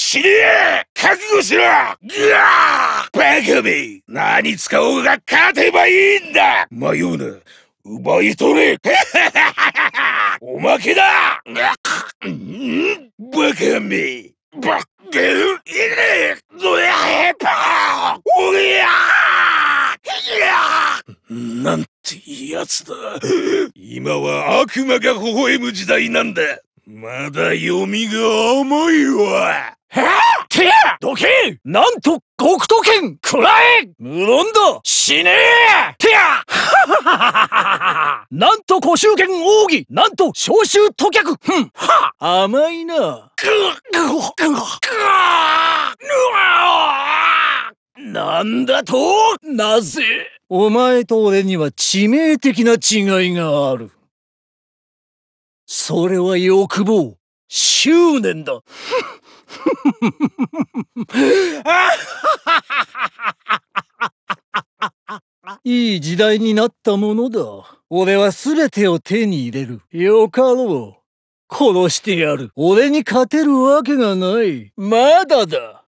死ね！覚悟しろ！ぐわー！バカめ！何使おうが勝てばいいんだ！迷うな。奪い取れ！おまけだ！バカめ！なんてやつだ。今は悪魔が微笑む時代なんだ。まだ読みが甘いわ。てやどけ！なんと極都剣食らえ！無論だ死ねえ！てやなんと古衆剣奥義なんと召集飛脚甘いな。なんだと？なぜ？お前と俺には致命的な違いがある。それは欲望、執念だ。いい時代になったものだ。俺は全てを手に入れる。よかろう。殺してやる。俺に勝てるわけがない。まだだ。